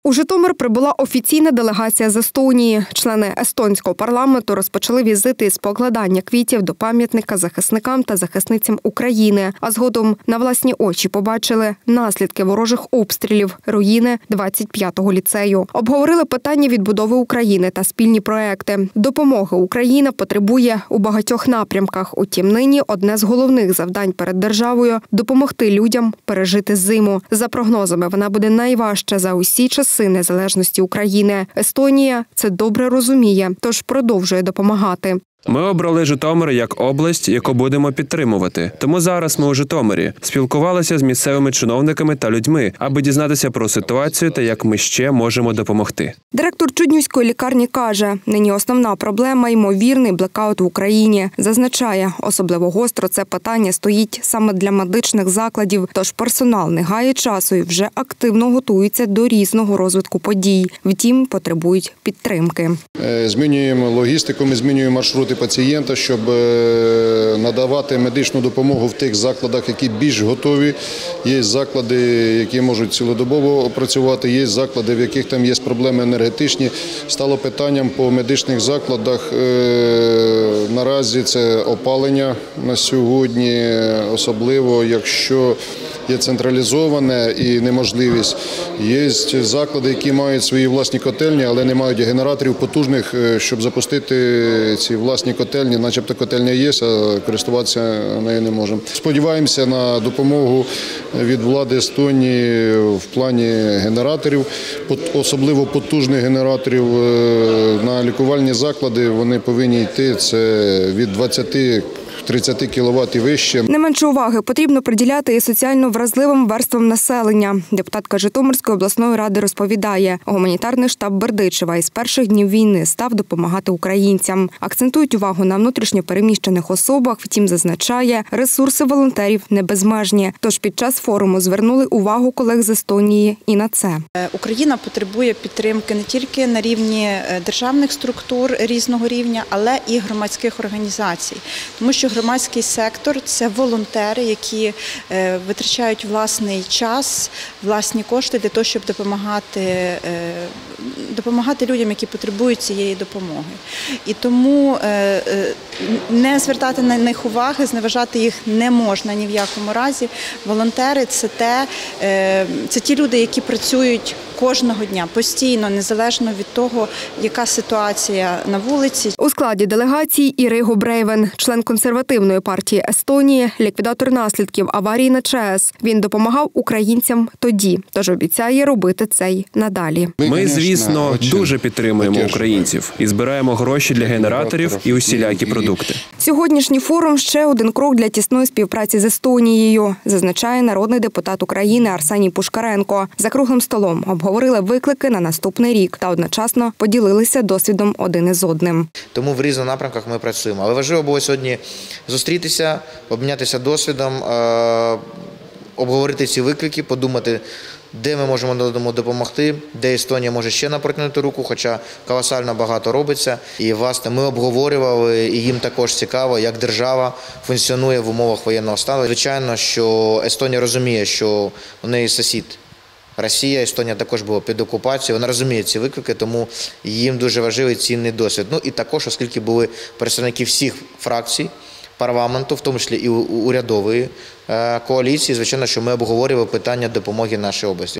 У Житомир прибула офіційна делегація з Естонії. Члени естонського парламенту розпочали візити із покладання квітів до пам'ятника захисникам та захисницям України, а згодом на власні очі побачили наслідки ворожих обстрілів, руїни 25-го ліцею. Обговорили питання відбудови України та спільні проекти. Допомоги Україна потребує у багатьох напрямках. Утім, нині одне з головних завдань перед державою – допомогти людям пережити зиму. За прогнозами, вона буде найважча за усі часи незалежності України. Естонія це добре розуміє, тож продовжує допомагати. Ми обрали Житомир як область, яку будемо підтримувати. Тому зараз ми у Житомирі. Спілкувалися з місцевими чиновниками та людьми, аби дізнатися про ситуацію та як ми ще можемо допомогти. Директор Чуднівської лікарні каже, нині основна проблема – ймовірний блекаут в Україні. Зазначає, особливо гостро це питання стоїть саме для медичних закладів, тож персонал не гає часу і вже активно готується до різного розвитку подій. Втім, потребують підтримки. Змінюємо логістику, ми змінюємо маршрути пацієнта, щоб надавати медичну допомогу в тих закладах, які більш готові. Є заклади, які можуть цілодобово працювати, є заклади, в яких там є проблеми енергетичні. Стало питанням по медичних закладах. Наразі це опалення на сьогодні, особливо якщо є централізоване і неможливість. Є заклади, які мають свої власні котельні, але не мають генераторів потужних, щоб запустити ці власні котельні. Начебто котельня є, а користуватися нею не можемо. Сподіваємося на допомогу від влади Естонії в плані генераторів, особливо потужних генераторів. На лікувальні заклади вони повинні йти, це від 20-30 кВт і вище. Не менше уваги потрібно приділяти і соціально вразливим верствам населення. Депутатка Житомирської обласної ради розповідає, гуманітарний штаб Бердичева із перших днів війни став допомагати українцям. Акцентують увагу на внутрішньо переміщених особах, втім зазначає, ресурси волонтерів не безмежні. Тож під час форуму звернули увагу колег з Естонії і на це. Україна потребує підтримки не тільки на рівні державних структур різного рівня, але і громадських організацій. Тому що громадський сектор – це волонтери, які витрачають власний час, власні кошти для того, щоб допомагати людям, які потребують цієї допомоги. І тому не звертати на них уваги, зневажати їх не можна ні в якому разі. Волонтери – це ті люди, які працюють кожного дня, постійно, незалежно від того, яка ситуація на вулиці. У складі делегації Іриго Брейвен, член консервативної партії Естонії, ліквідатор наслідків аварії на ЧАЕС. Він допомагав українцям тоді, тож обіцяє робити це й надалі. Ми, звісно, дуже підтримуємо українців і збираємо гроші для генераторів і усілякі продукти. Сьогоднішній форум – ще один крок для тісної співпраці з Естонією, зазначає народний депутат України Арсеній Пушкаренко. За круглим столом обговорили виклики на наступний рік та одночасно поділилися досвідом один із одним. Тому в різних напрямках ми працюємо. Але важливо було сьогодні зустрітися, обмінятися досвідом, обговорити ці виклики, подумати, де ми можемо допомогти, де Естонія може ще напротягнути руку, хоча колосально багато робиться. І, власне, ми обговорювали, і їм також цікаво, як держава функціонує в умовах воєнного стану. Звичайно, що Естонія розуміє, що у неї сусід Росія, Естонія також була під окупацією, вона розуміє ці виклики, тому їм дуже важливий цінний досвід. Ну і також, оскільки були представники всіх фракцій парламенту, в тому числі і урядової коаліції, звичайно, що ми обговорювали питання допомоги нашій області.